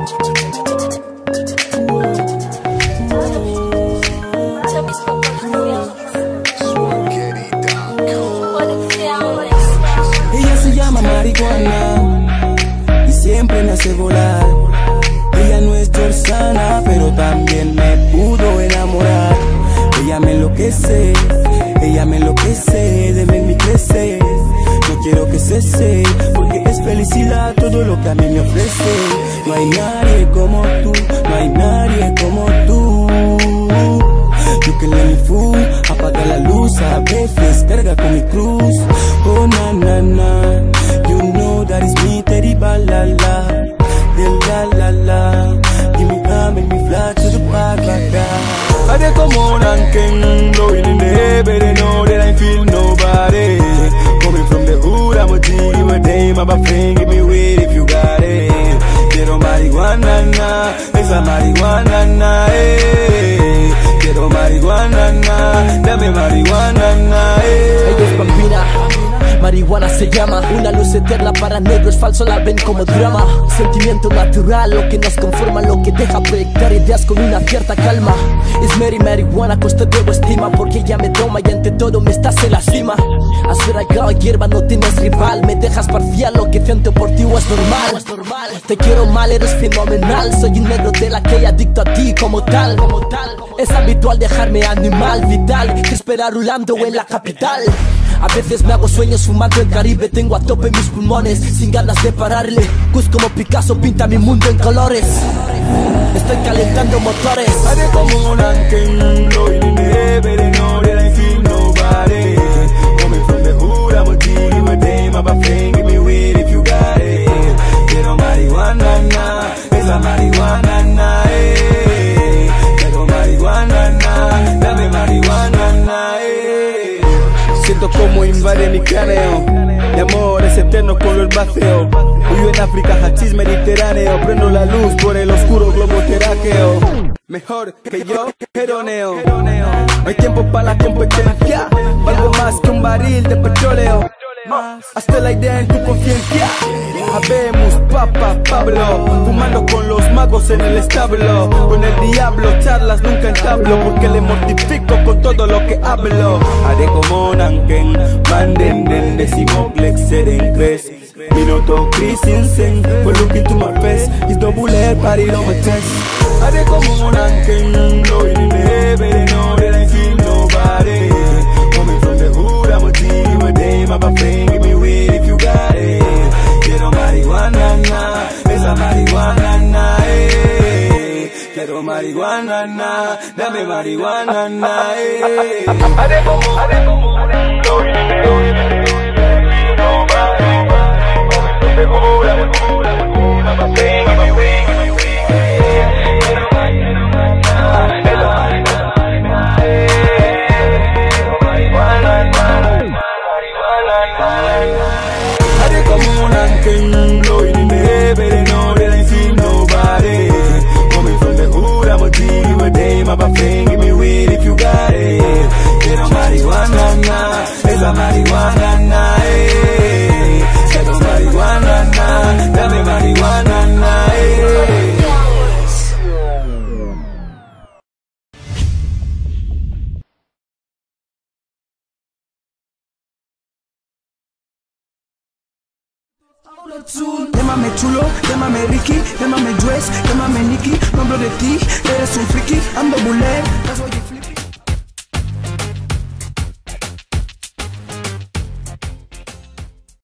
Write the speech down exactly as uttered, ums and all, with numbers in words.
Ella se llama marihuana y siempre me hace volar. Ella no es Jordana, pero también me pudo enamorar. Ella me enloquece, ella me enloquece, de verme crecer. No quiero que cese, porque es felicidad todo lo que a mí me ofrece. No hay nadie como tú, no hay nadie como tú. You can let me fool, apaga la luz a veces, carga con mi cruz. Oh na na na, you know that is me, teddy ba la la, la la la. Give me a, make me fly to the park like that. I dey come on and king, blowing in the air, but they know that I feel nobody. Coming from the hood, I'm a G, you a dame, I'm a friend, give me weed if you got it. Quiero marihuana, na, esa marihuana, na, eh. Quiero marihuana, na, dame marihuana, na, eh. Ella es bambina, marihuana se llama. Una luz eterna para negros, falso la ven como drama. Sentimiento natural, lo que nos conforma, lo que deja proyectar ideas con una cierta calma. Es Mary marihuana, costa de estima, porque ella me toma y ante todo me estás en la cima. Has regado hierba, no tienes rival, me dejas parcial, lo que siento por ti es normal. Te quiero mal, eres fenomenal, soy un negro de la que hay adicto a ti como tal. Es habitual dejarme animal vital que esperar rulando en la capital. A veces me hago sueños fumando el Caribe, tengo a tope mis pulmones, sin ganas de pararle. Gus como Picasso pinta mi mundo en colores. Estoy calentando motores. I dey come on and king, blowing in the air, but they know that I feel nobody. Coming from the hood, I'm a G, you a dame, I'm a friend, give me weed if you got it. Quiero marihuana, na, esa marihuana, na, eh. Quiero marihuana, na, dame marihuana, na, eh. Siento como invade mi cráneo, mi amor es eterno color el vacío. Vivo en África, hachís mediterráneo, prendo la luz por el oscuro globo terráqueo. Mejor que yo, geroneo. No hay tiempo para la competencia, valgo más que un barril de petróleo. Hazte la idea en tu conciencia. Habemos Papa Pablo, fumando con los magos en el establo. Con el diablo charlas nunca entablo, porque le mortifico con todo lo que hablo. Haré como Nanken, manden den decimoplex seren cres. Minuto crisinsen, but look into my face, it's double head party on my chest. Haré como Nanken, blowing in the air, but they know that I feel nobody. Coming from the hood, I'm a G, you a dame, I'm a friend, give me weed if you got it. Quiero marihuana, na, esa marihuana, na, eh. Quiero marihuana, na, dame marihuana, na, eh. Haré como, haré como, blowing in the air, nobody. Coming from the hood, I'm a G, I'm a friend, give me weed, give me weed. Quiero marihuana, na, esa marihuana, na, eh. I dey come on and king, blowing in the air, but they know that I feel nobody. Coming from the hood, I'm a G, you a dame, I'm a friend, give me weed if you got it. Quiero marihuana, na, esa marihuana, na, eh. Quiero marihuana, na, dame marihuana, na, eh. Llámame chulo, llámame Ricky, llámame Juez, llámame Nicky. No hablo de ti, eres un friki, ando bullet.